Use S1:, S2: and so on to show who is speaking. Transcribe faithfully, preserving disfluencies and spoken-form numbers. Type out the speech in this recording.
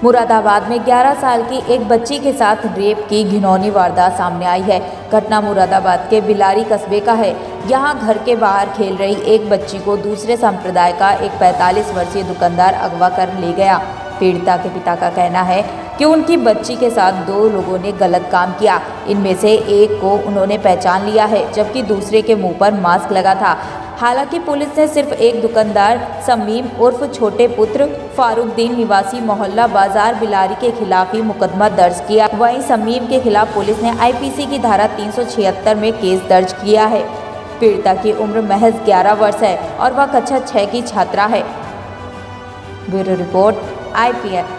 S1: मुरादाबाद में ग्यारह साल की एक बच्ची के साथ रेप की घिनौनी वारदात सामने आई है। घटना मुरादाबाद के बिलारी कस्बे का है। यहां घर के बाहर खेल रही एक बच्ची को दूसरे संप्रदाय का एक पैंतालीस वर्षीय दुकानदार अगवा कर ले गया। पीड़िता के पिता का कहना है कि उनकी बच्ची के साथ दो लोगों ने गलत काम किया। इनमें से एक को उन्होंने पहचान लिया है, जबकि दूसरे के मुंह पर मास्क लगा था। हालांकि पुलिस ने सिर्फ एक दुकानदार समीम उर्फ छोटे पुत्र फारूकदीन निवासी मोहल्ला बाजार बिलारी के खिलाफ ही मुकदमा दर्ज किया। वहीं समीम के खिलाफ पुलिस ने आईपीसी की धारा तीन सौ छिहत्तर में केस दर्ज किया है। पीड़िता की उम्र महज ग्यारह वर्ष है और वह कक्षा छह की छात्रा है। Bureau report I P N.